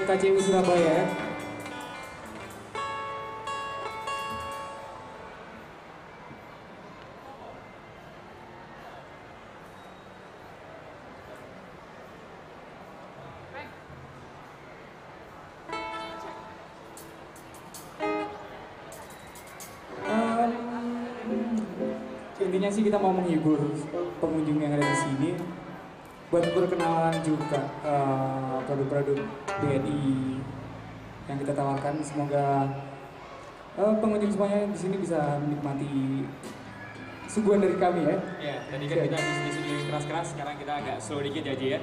KCU Surabaya ya. Intinya sih kita mau menghibur pengunjung yang ada di sini buat berkenalan juga produk-produk BNI yang kita tawarkan. Semoga pengunjung semuanya di sini bisa menikmati suguhan dari kami ya. Ya, tadi kan kita di studio keras-keras, sekarang kita agak slow dikit ya Ji ya.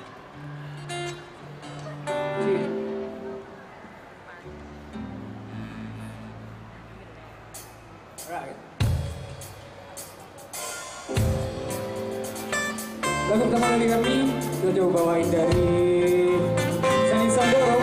Alright. Lagu pertama dari kami, kita coba bawain dari Sani Sandoro.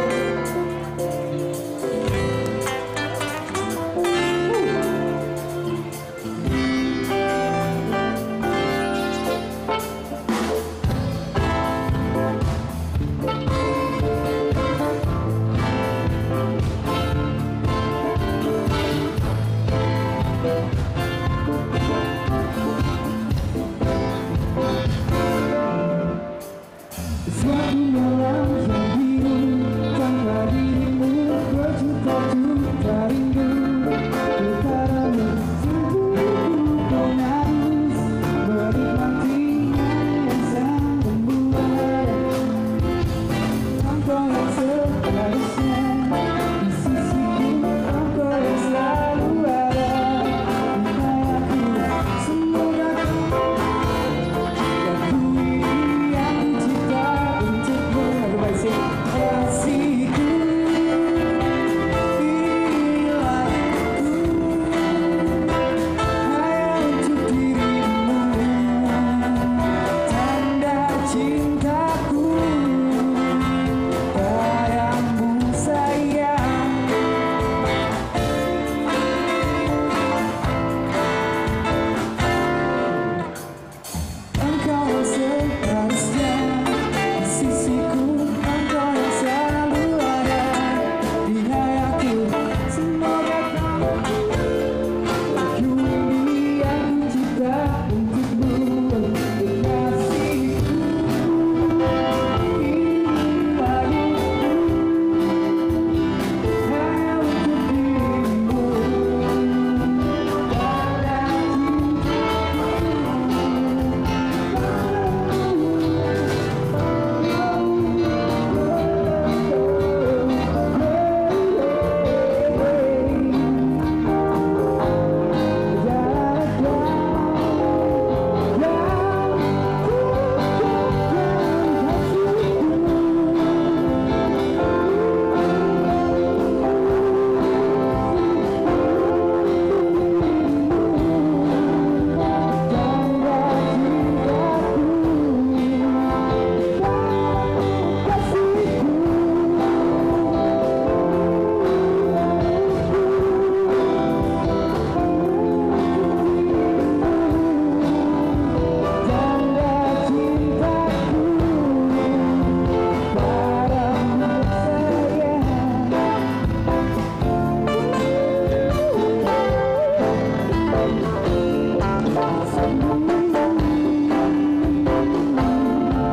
Suatu malam yang biru tanpa dirimu berjuta-juta rindu utaramu sungguh pun harus menikmati yang sang membuat engkau yang seharusnya di sisiku, engkau yang selalu ada di hayaku. Semoga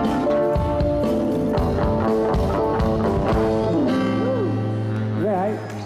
right.